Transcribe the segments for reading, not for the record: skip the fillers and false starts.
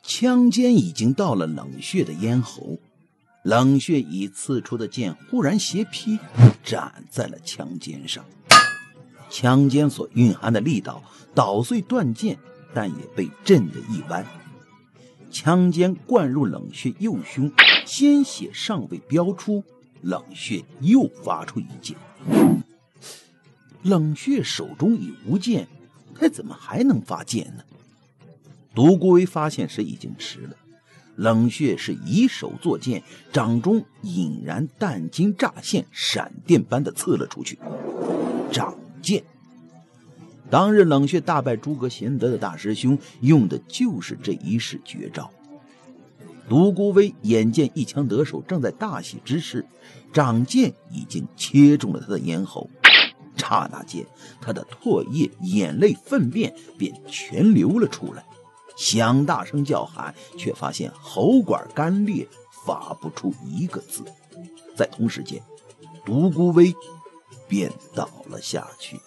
枪尖已经到了冷血的咽喉，冷血以刺出的剑忽然斜劈，斩在了枪尖上。枪尖所蕴含的力道捣碎断剑，但也被震得一弯。枪尖灌入冷血右胸，鲜血尚未飙出，冷血又发出一剑。冷血手中已无剑，他怎么还能发剑呢？独孤威发现时已经迟了，冷血是以手作剑，掌中隐然弹筋乍现，闪电般的刺了出去。掌剑，当日冷血大败诸葛贤德的大师兄用的就是这一式绝招。独孤威眼见一枪得手，正在大喜之时，掌剑已经切中了他的咽喉。刹那间，他的唾液、眼泪、粪便便全流了出来，想大声叫喊，却发现喉管干裂，发不出一个字。在同时间，独孤威便倒了下去。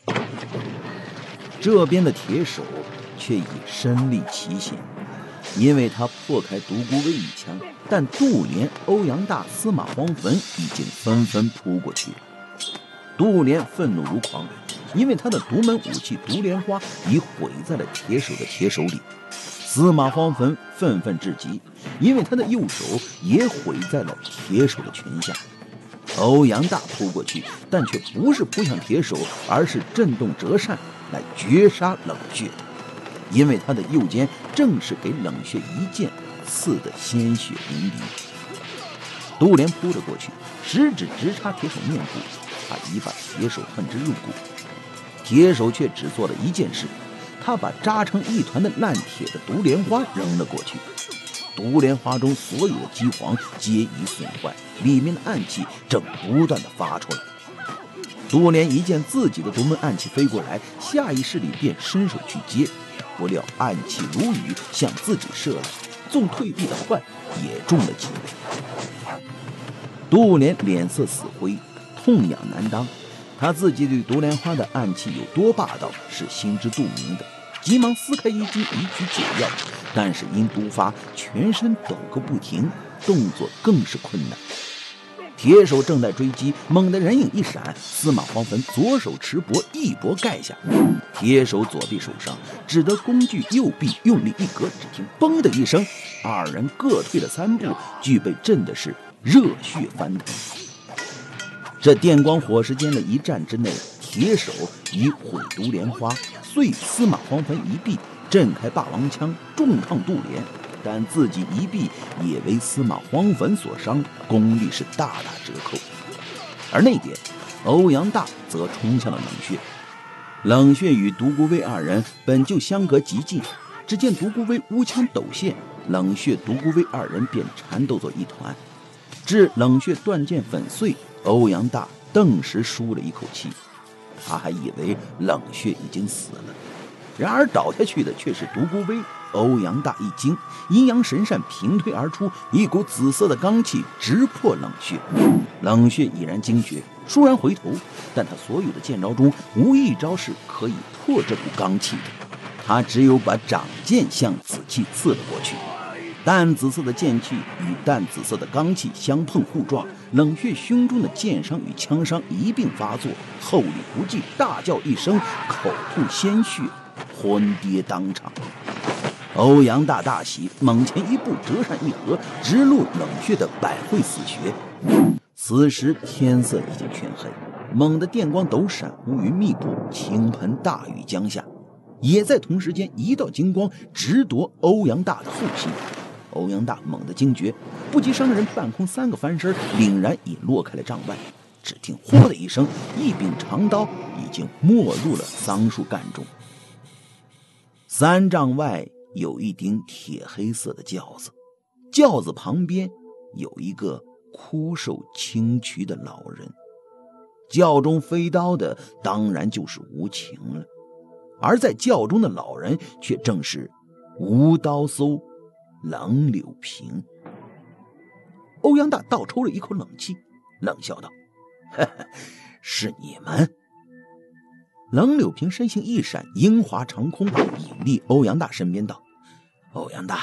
这边的铁手却已身历其险，因为他破开独孤威一枪，但杜连、欧阳大、司马荒坟已经纷纷扑过去了。杜连愤怒如狂，因为他的独门武器独莲花已毁在了铁手的铁手里。司马荒坟愤愤至极，因为他的右手也毁在了铁手的拳下。欧阳大扑过去，但却不是扑向铁手，而是震动折扇来绝杀冷血，因为他的右肩正是给冷血一剑刺得鲜血淋漓。杜连扑了过去，食指直插铁手面部，他已把铁手恨之入骨。铁手却只做了一件事，他把扎成一团的烂铁的独莲花扔了过去。独莲花中所有的机簧皆已损坏，里面的暗气正不断地发出来。独莲一见自己的独门暗气飞过来，下意识里便伸手去接，不料暗气如雨向自己射来，纵退避的换也中了几位。独莲脸色死灰，痛痒难当，他自己对独莲花的暗气有多霸道是心知肚明的，急忙撕开衣襟以取解药，但是因毒发，全身抖个不停，动作更是困难。铁手正在追击，猛地人影一闪，司马荒坟左手持帛一帛盖下，铁手左臂受伤，只得工具右臂用力一格，只听嘣的一声，二人各退了3步，俱被震的是热血翻腾。这电光火石间的一战之内，铁手已毁独莲花，碎司马荒坟一臂，震开霸王枪，重创杜连，但自己一臂也为司马荒坟所伤，功力是大打折扣。而那边欧阳大则冲向了冷血，冷血与独孤威二人本就相隔极近，只见独孤威乌枪抖现，冷血独孤威二人便缠斗作一团，至冷血断剑粉碎，欧阳大顿时舒了一口气，他还以为冷血已经死了，然而倒下去的却是独孤威。欧阳大一惊，阴阳神扇平推而出，一股紫色的罡气直破冷血。冷血已然惊觉，倏然回头，但他所有的剑招中无一招是可以破这股罡气的，他只有把掌剑向紫气刺了过去。淡紫色的剑气与淡紫色的罡气相碰互撞，冷血胸中的剑伤与枪伤一并发作，后力不济，大叫一声，口吐鲜血，昏跌当场。欧阳大大喜，猛前一步，折扇一合，直入冷血的百会死穴。此时天色已经全黑，猛的电光抖闪，乌云密布，倾盆大雨将下。也在同时间，一道金光直夺欧阳大的后心。欧阳大猛地惊觉，不及伤人，半空3个翻身，凛然已落开了帐外。只听呼的一声，一柄长刀已经没入了桑树干中。3丈外有一顶铁黑色的轿子，轿子旁边有一个枯瘦清癯的老人，轿中飞刀的当然就是无情了，而在轿中的老人却正是无刀搜冷柳平。欧阳大倒抽了一口冷气，冷笑道：“呵呵，是你们。”冷柳平身形一闪，樱华长空，引立欧阳大身边道：“欧阳大，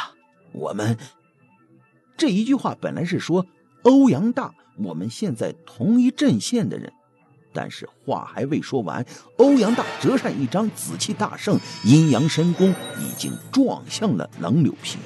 我们这一句话本来是说欧阳大我们现在同一阵线的人，但是话还未说完，欧阳大折扇一张紫气大圣阴阳神功已经撞向了冷柳平。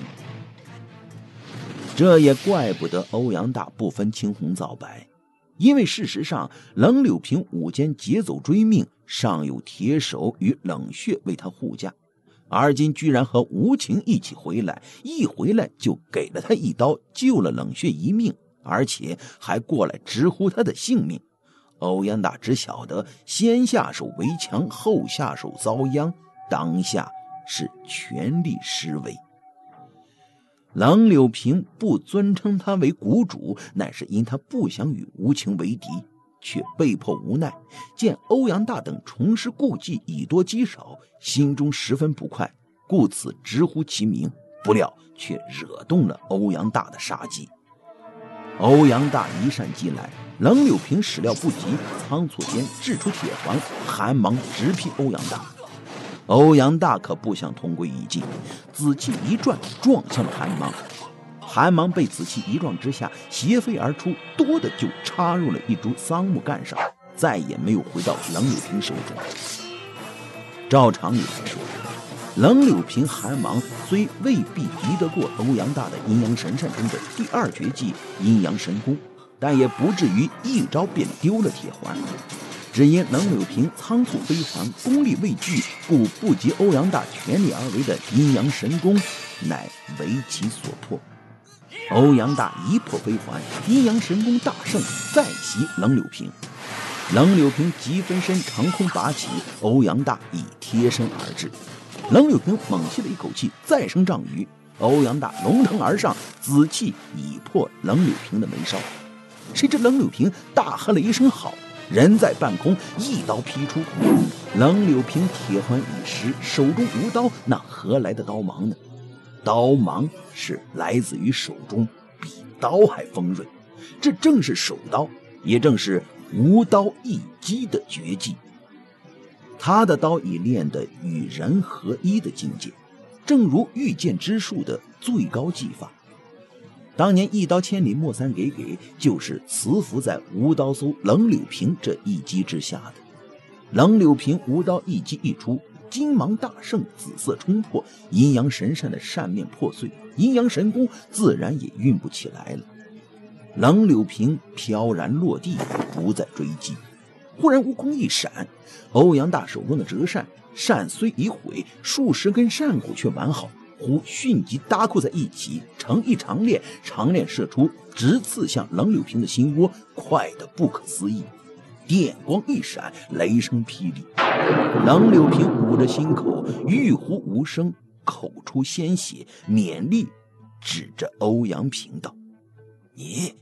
这也怪不得欧阳大不分青红皂白，因为事实上冷柳平午间劫走追命，尚有铁手与冷血为他护驾，而今居然和无情一起回来，一回来就给了他一刀，救了冷血一命，而且还过来直呼他的性命。欧阳大只晓得先下手为强，后下手遭殃，当下是全力施为。冷柳平不尊称他为谷主，乃是因他不想与无情为敌，却被迫无奈，见欧阳大等重施故技，以多击少，心中十分不快，故此直呼其名，不料却惹动了欧阳大的杀机。欧阳大一扇击来，冷柳平始料不及，仓促间掷出铁环，寒芒直劈欧阳大。欧阳大可不想同归于尽，紫气一转，撞向了寒芒。寒芒被紫气一撞之下斜飞而出，多的就插入了一株桑木干上，再也没有回到冷柳平手中。照常理来说，冷柳平寒芒虽未必敌得过欧阳大的阴阳神扇中的第二绝技阴阳神功，但也不至于一招便丢了铁环。只因冷柳平仓促飞环，功力未具，故不及欧阳大全力而为的阴阳神功，乃为其所破。欧阳大一破飞环，阴阳神功大胜，再袭冷柳平。冷柳平急分身长空拔起，欧阳大已贴身而至。冷柳平猛吸了一口气，再生丈余，欧阳大龙腾而上，紫气已破冷柳平的眉梢。谁知冷柳平大喝了一声好，人在半空一刀劈出，冷柳平铁环已失，手中无刀，那何来的刀芒呢？刀芒是来自于手中，比刀还锋锐，这正是手刀，也正是无刀一击的绝技。他的刀已练得与人合一的境界，正如御剑之术的最高技法。当年一刀千里莫三给就是辞服在无刀搜冷柳平这一击之下的。冷柳平无刀一击一出，金芒大盛，紫色冲破，阴阳神扇的扇面破碎，阴阳神功自然也运不起来了。冷柳平飘然落地，不再追击。忽然无空一闪，欧阳大手中的折扇，扇虽已毁，数十根扇骨却完好，忽迅即搭扣在一起，成一长链，长链射出，直刺向冷柳平的心窝，快得不可思议。电光一闪，雷声霹雳，冷柳平捂着心口，欲呼无声，口出鲜血，勉力指着欧阳平道：“你。”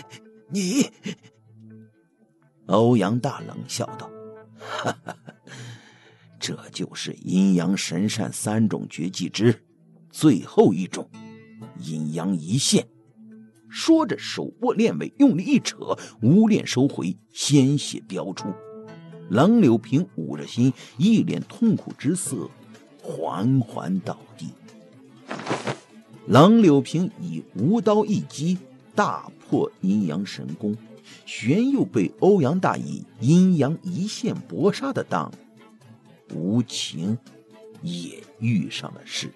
欧阳大冷笑道：“哈哈，这就是阴阳神扇3种绝技之最后一种，阴阳一线。”说着手握链尾，用力一扯，无链收回，鲜血飙出。冷柳平捂着心，一脸痛苦之色，缓缓倒地。冷柳平以无刀一击大破阴阳神功，玄又被欧阳大以阴阳一线搏杀的当，无情也遇上了事。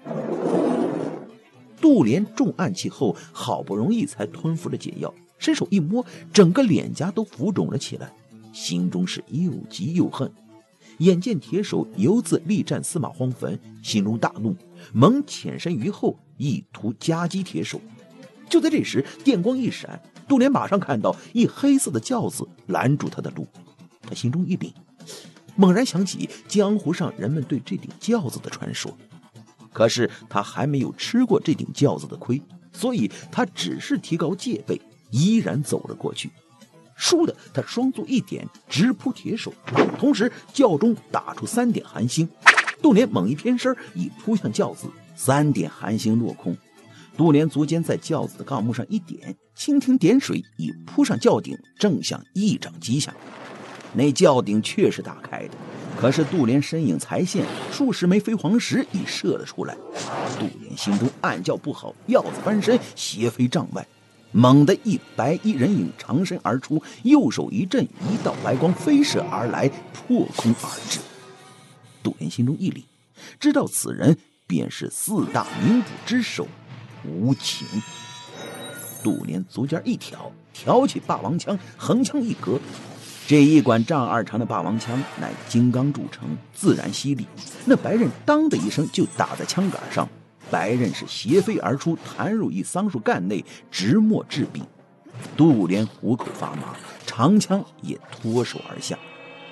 杜连中暗器后，好不容易才吞服了解药，伸手一摸，整个脸颊都浮肿了起来，心中是又急又恨。眼见铁手犹自力战司马荒坟，心中大怒，猛潜身于后，意图夹击铁手。就在这时，电光一闪，杜连马上看到一黑色的轿子拦住他的路。他心中一凛，猛然想起江湖上人们对这顶轿子的传说，可是他还没有吃过这顶轿子的亏，所以他只是提高戒备，依然走了过去。倏地，他双足一点，直扑铁手，同时轿中打出3点寒星。杜连猛一偏身，已扑向轿子，3点寒星落空。杜连足尖在轿子的杠木上一点，蜻蜓点水，已扑上轿顶，正向一掌击下。那轿顶确实打开的， 可是杜连身影才现，数十枚飞黄石已射了出来。杜连心中暗叫不好，鹞子翻身斜飞帐外，猛地一白衣人影长身而出，右手一震，一道白光飞射而来，破空而至。杜连心中一凛，知道此人便是四大名捕之首吴情。杜连足尖一挑，挑起霸王枪，横枪一格。这一管丈二长的霸王枪乃金刚铸成，自然犀利。那白刃当的一声就打在枪杆上，白刃是斜飞而出，弹入一桑树干内，直没至柄。杜连虎口发麻，长枪也脱手而下。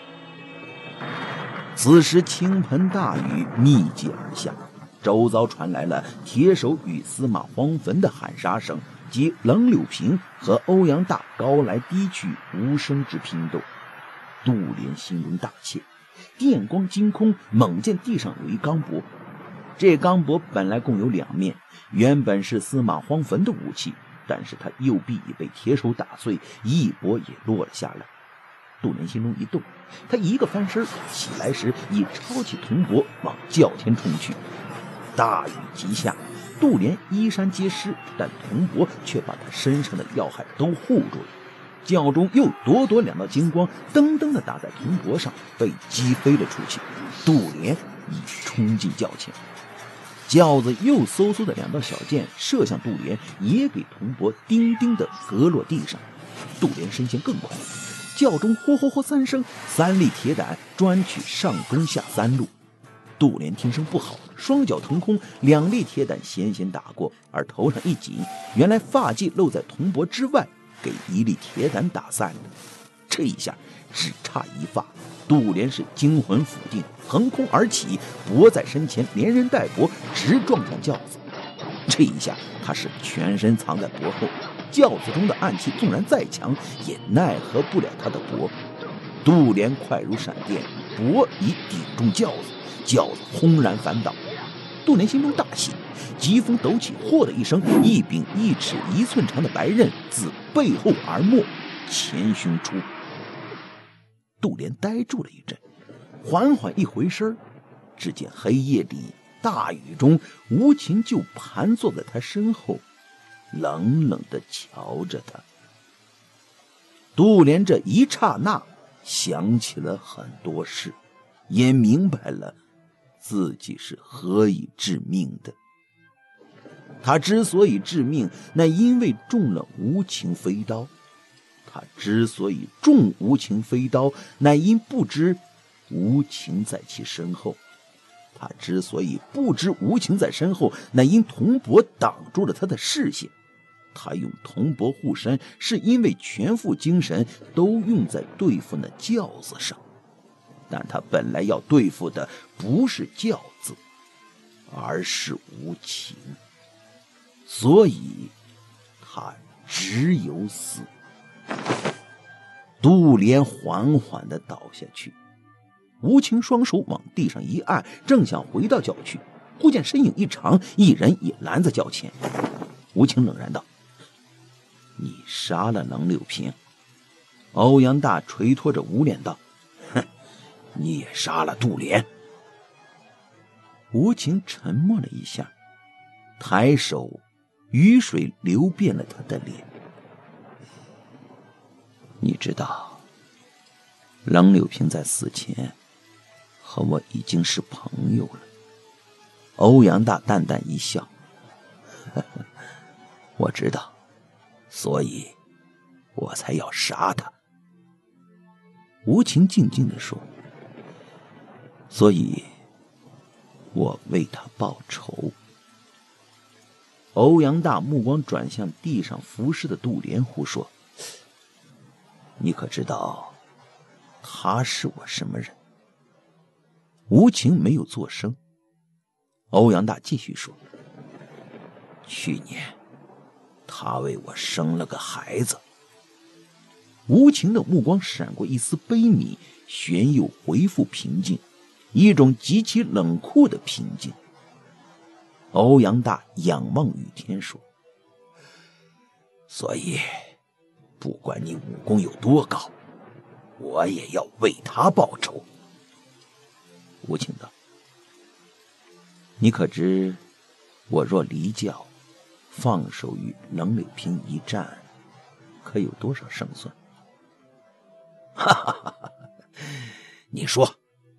此时倾盆大雨密集而下，周遭传来了铁手与司马荒坟的喊杀声，及冷柳平和欧阳大高来低去无声之拼斗。杜连心中大切，电光惊空，猛见地上有一钢帛。这钢帛本来共有两面，原本是司马荒坟的武器，但是他右臂已被铁手打碎，一帛也落了下来。杜连心中一动，他一个翻身起来时，已抄起铜帛往轿前冲去。大雨急下，杜连衣衫皆湿，但铜帛却把他身上的要害都护住了。轿中又朵朵两道金光噔噔地打在铜帛上，被击飞了出去。杜连已冲进轿前，轿子又嗖嗖的两道小箭射向杜连，也给铜帛叮叮地搁落地上。杜连身前更快，轿中呼呼呼三声，三粒铁胆专取上中下三路。杜连听声不好，双脚腾空，两粒铁胆险险打过，而头上一紧，原来发髻露在铜帛之外，给一粒铁胆打散了。这一下只差一发，杜连是惊魂甫定，横空而起，脖在身前，连人带帛直撞向轿子。这一下他是全身藏在帛后，轿子中的暗器纵然再强，也奈何不了他的帛。杜连快如闪电，帛已顶中轿子，轿子轰然反倒。杜连心中大喜，疾风抖起，嚯的一声，一柄1尺1寸长的白刃自背后而没，前胸出。杜连呆住了一阵，缓缓一回身，只见黑夜里大雨中，吴情就盘坐在他身后，冷冷地瞧着他。杜连这一刹那想起了很多事，也明白了自己是何以致命的。他之所以致命，乃因为中了无情飞刀；他之所以中无情飞刀，乃因不知无情在其身后；他之所以不知无情在身后，乃因铜帛挡住了他的视线。他用铜帛护身，是因为全副精神都用在对付那轿子上。但他本来要对付的不是轿子，而是无情，所以他只有死。杜连缓缓地倒下去，无情双手往地上一按，正想回到轿去，忽见身影一长，一人也拦在轿前。无情冷然道：“你杀了冷柳平。”欧阳大垂拖着捂脸道：“哼，你也杀了杜连。”无情沉默了一下，抬手，雨水流遍了他的脸。你知道，冷柳平在死前和我已经是朋友了。欧阳大淡淡一笑：“呵呵，我知道，所以我才要杀他。”无情静静地说：“所以我为他报仇。”欧阳大目光转向地上浮尸的杜连虎说：“你可知道他是我什么人？”无情没有作声。欧阳大继续说：“去年他为我生了个孩子。”无情的目光闪过一丝悲悯，旋又恢复平静，一种极其冷酷的平静。欧阳大仰望雨天说：“所以不管你武功有多高，我也要为他报仇。” 吴请道：“你可知，我若离教，放手与冷柳平一战，可有多少胜算？” 哈哈哈哈！你说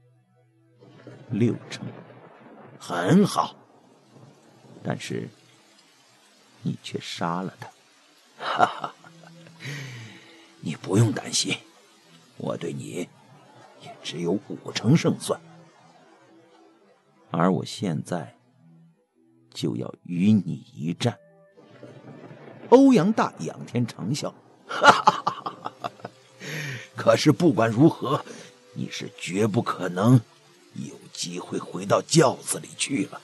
6成， 很好。 但是你却杀了他。 哈哈，你不用担心，我对你也只有5成胜算。 而我现在就要与你一战。欧阳大仰天长笑， 哈哈哈哈！可是不管如何，你是绝不可能有机会回到轿子里去了。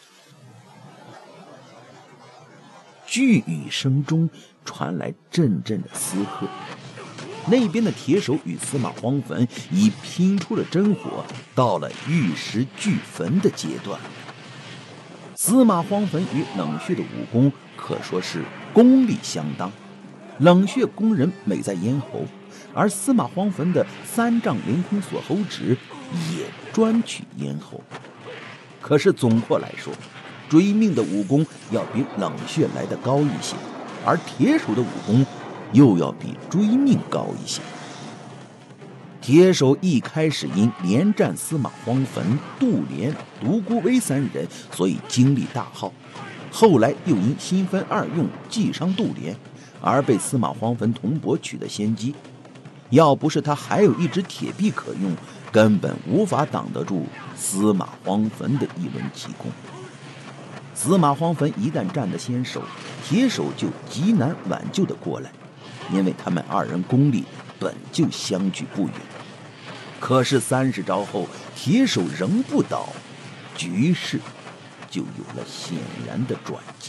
巨雨声中传来阵阵的嘶喝，那边的铁手与司马荒坟已拼出了真火，到了玉石俱焚的阶段。司马荒坟与冷血的武功可说是功力相当，冷血攻人美在咽喉，而司马荒坟的3丈凌空锁喉指也专取咽喉。可是总括来说，追命的武功要比冷血来得高一些，而铁手的武功又要比追命高一些。铁手一开始因连战司马荒坟、杜连、独孤威3人，所以精力大耗，后来又因新分2用击伤杜连，而被司马荒坟铜帛取得先机。要不是他还有一只铁臂可用，根本无法挡得住司马荒坟的一轮急攻。司马荒坟一旦占得先手，铁手就极难挽救得过来，因为他们2人功力本就相距不远。可是30招后，铁手仍不倒，局势就有了显然的转机。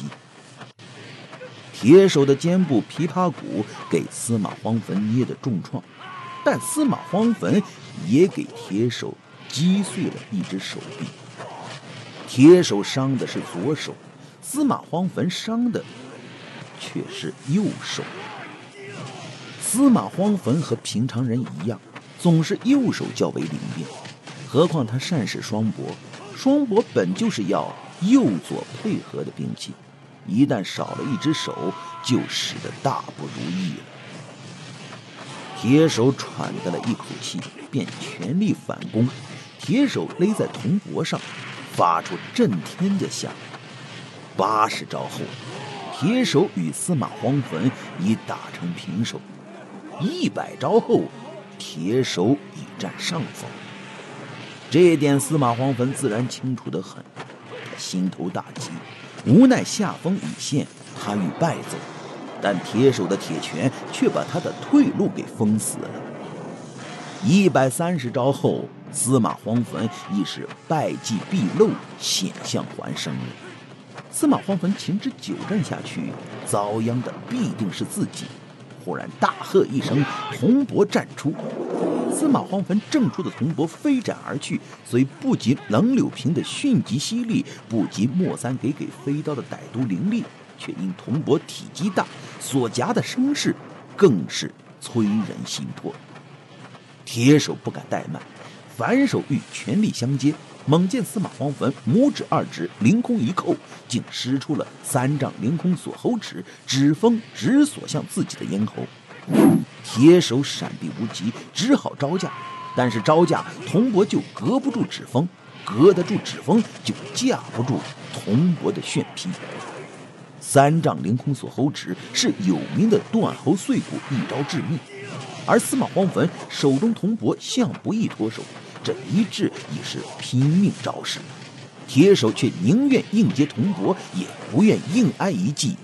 铁手的肩部琵琶骨给司马荒坟捏得重创，但司马荒坟也给铁手击碎了一只手臂。铁手伤的是左手，司马荒坟伤的却是右手。司马荒坟和平常人一样，总是右手较为灵便，何况他善使双搏，双搏本就是要右左配合的兵器，一旦少了一只手，就使得大不如意了。铁手喘得了一口气，便全力反攻，铁手勒在铜帛上，发出震天的响。80招后，铁手与司马荒坟已打成平手。100招后，铁手已占上风。这一点司马荒坟自然清楚得很，他心头大急，无奈下风已现，他欲败走，但铁手的铁拳却把他的退路给封死了。130招后，司马荒坟已是败绩毕露，险象环生了。司马荒坟情知久战下去，遭殃的必定是自己。忽然大喝一声，铜帛战出，司马荒坟挣出的铜帛飞展而去，虽不及冷柳平的迅疾犀利，不及莫三给飞刀的歹毒凌厉，却因铜帛体积大，所夹的声势更是催人心魄。铁手不敢怠慢，反手欲全力相接，猛见司马荒坟拇指2指凌空一扣，竟施出了3丈凌空锁喉指，指锋直锁向自己的咽喉。铁手闪避无及，只好招架，但是招架铜帛就隔不住指锋，隔得住指锋就架不住铜帛的炫劈。3丈凌空锁喉指是有名的断喉碎骨一招致命，而司马荒坟手中铜帛向不易脱手，这一掷已是拼命招式。铁手却宁愿硬接铜帛，也不愿硬挨一记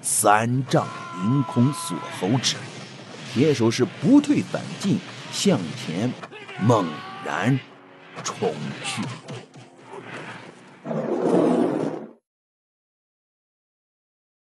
3丈凌空锁喉指。铁手是不退反进，向前猛然冲去。